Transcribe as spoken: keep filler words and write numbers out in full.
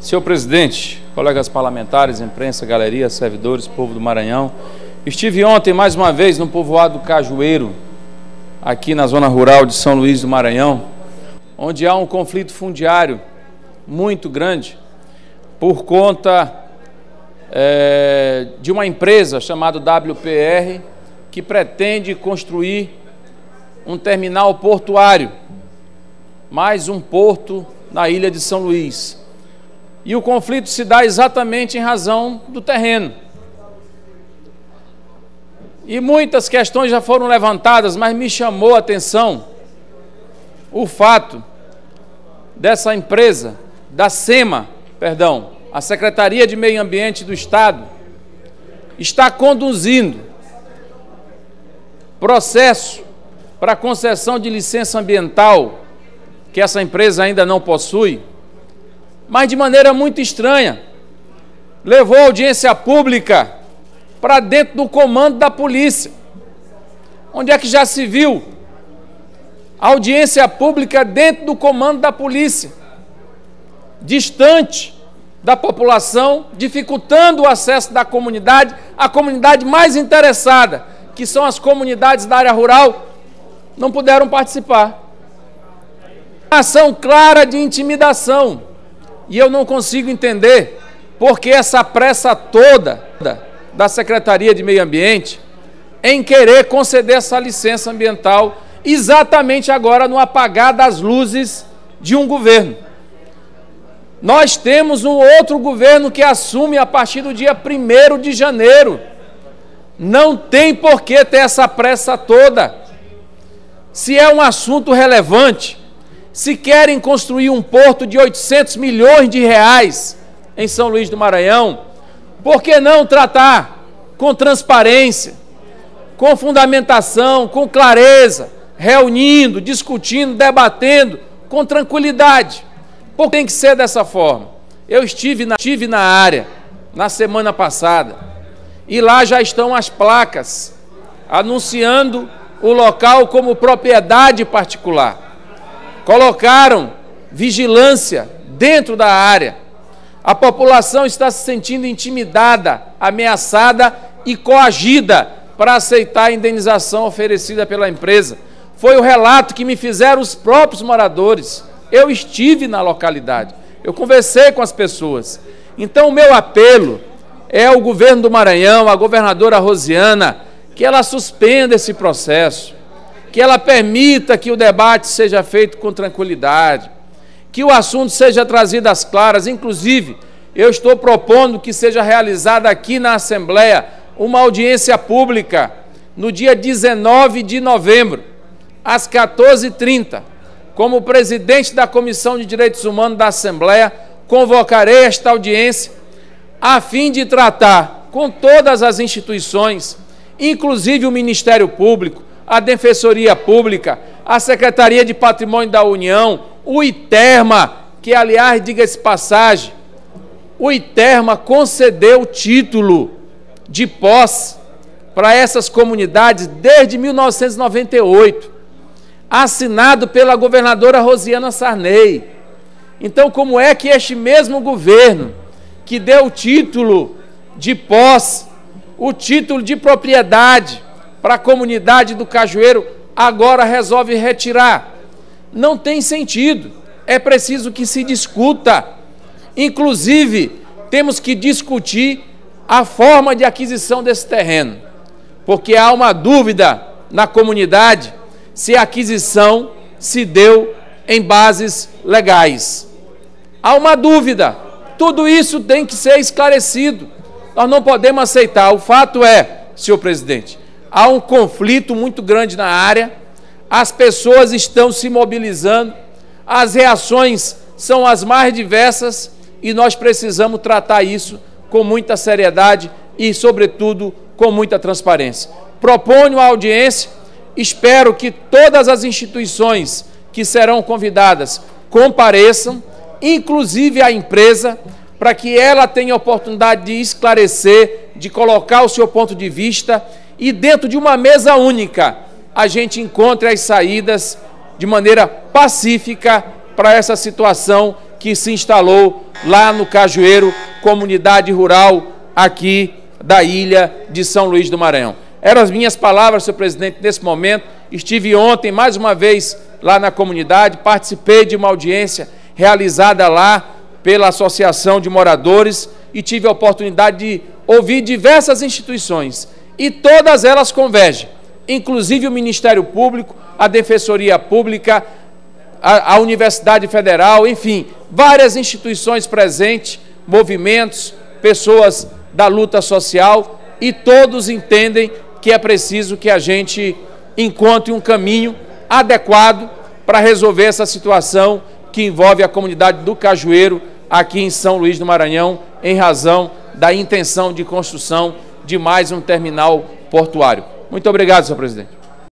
Senhor presidente, colegas parlamentares, imprensa, galeria, servidores, povo do Maranhão, estive ontem mais uma vez no povoado Cajueiro, aqui na zona rural de São Luís do Maranhão, onde há um conflito fundiário muito grande por conta é, de uma empresa chamada W P R que pretende construir um terminal portuário, mais um porto na ilha de São Luís. E o conflito se dá exatamente em razão do terreno. E muitas questões já foram levantadas, mas me chamou a atenção o fato dessa empresa, da SEMA, perdão, a Secretaria de Meio Ambiente do Estado, está conduzindo processo para concessão de licença ambiental, que essa empresa ainda não possui, mas de maneira muito estranha. Levou a audiência pública para dentro do comando da polícia. Onde é que já se viu audiência pública dentro do comando da polícia, distante da população, dificultando o acesso da comunidade, a comunidade mais interessada, que são as comunidades da área rural, não puderam participar. Ação clara de intimidação. E eu não consigo entender por que essa pressa toda da Secretaria de Meio Ambiente em querer conceder essa licença ambiental exatamente agora no apagar das luzes de um governo. Nós temos um outro governo que assume a partir do dia primeiro de janeiro. Não tem por que ter essa pressa toda. Se é um assunto relevante, se querem construir um porto de oitocentos milhões de reais em São Luís do Maranhão, por que não tratar com transparência, com fundamentação, com clareza, reunindo, discutindo, debatendo, com tranquilidade? Por que tem que ser dessa forma? Eu estive na, estive na área na semana passada e lá já estão as placas anunciando o local como propriedade particular. Colocaram vigilância dentro da área. A população está se sentindo intimidada, ameaçada e coagida para aceitar a indenização oferecida pela empresa. Foi o relato que me fizeram os próprios moradores. Eu estive na localidade, eu conversei com as pessoas. Então o meu apelo é ao governo do Maranhão, à governadora Rosiana, que ela suspenda esse processo, que ela permita que o debate seja feito com tranquilidade, que o assunto seja trazido às claras. Inclusive, eu estou propondo que seja realizada aqui na Assembleia uma audiência pública no dia dezenove de novembro, às quatorze e trinta. Como presidente da Comissão de Direitos Humanos da Assembleia, convocarei esta audiência a fim de tratar com todas as instituições, inclusive o Ministério Público, a Defensoria Pública, a Secretaria de Patrimônio da União, o ITERMA, que, aliás, diga-se passagem, o ITERMA concedeu o título de posse para essas comunidades desde mil novecentos e noventa e oito, assinado pela governadora Rosiana Sarney. Então, como é que este mesmo governo, que deu o título de posse, o título de propriedade para a comunidade do Cajueiro, agora resolve retirar? Não tem sentido. É preciso que se discuta. Inclusive, temos que discutir a forma de aquisição desse terreno, porque há uma dúvida na comunidade se a aquisição se deu em bases legais. Há uma dúvida. Tudo isso tem que ser esclarecido. Nós não podemos aceitar. O fato é, senhor presidente, há um conflito muito grande na área, as pessoas estão se mobilizando, as reações são as mais diversas e nós precisamos tratar isso com muita seriedade e, sobretudo, com muita transparência. Proponho a audiência, espero que todas as instituições que serão convidadas compareçam, inclusive a empresa, para que ela tenha a oportunidade de esclarecer, de colocar o seu ponto de vista e dentro de uma mesa única a gente encontre as saídas de maneira pacífica para essa situação que se instalou lá no Cajueiro, comunidade rural aqui da ilha de São Luís do Maranhão. Eram as minhas palavras, senhor presidente, nesse momento. Estive ontem, mais uma vez, lá na comunidade, participei de uma audiência realizada lá pela Associação de Moradores e tive a oportunidade de ouvir diversas instituições, e todas elas convergem, inclusive o Ministério Público, a Defensoria Pública, a, a Universidade Federal, enfim, várias instituições presentes, movimentos, pessoas da luta social, e todos entendem que é preciso que a gente encontre um caminho adequado para resolver essa situação que envolve a comunidade do Cajueiro aqui em São Luís do Maranhão, em razão da intenção de construção de mais um terminal portuário. Muito obrigado, senhor presidente.